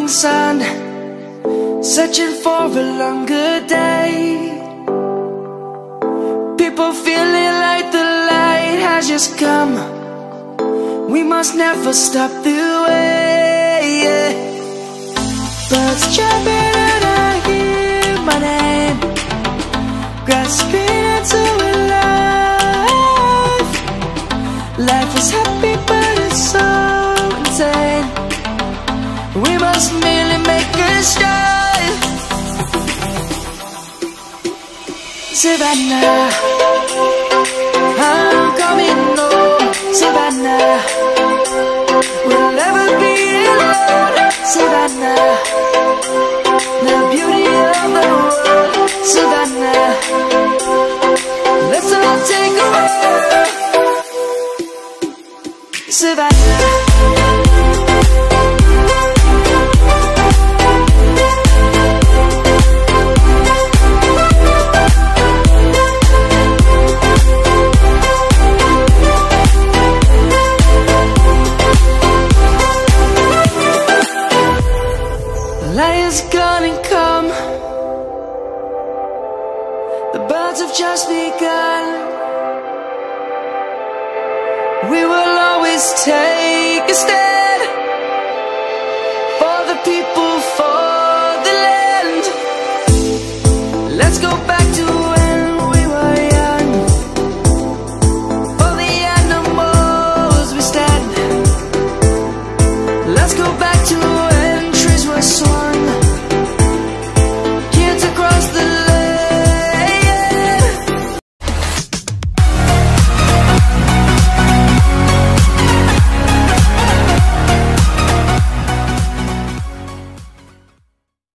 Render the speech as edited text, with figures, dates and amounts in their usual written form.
morning sun, searching for a longer day. People feeling like the light has just come. We must never stop the way. Birds chirping and I hear my name, grasping into a life. Life is happy but it's so insane. We must merely make a start. Savannah, I'm coming home. Savannah, we'll never be alone. Savannah, the beauty of the world. Savannah, let's all take a walk. Savannah. Light is gonna come. The birds have just begun. We will always take a stand for the people, for the land. Let's go back to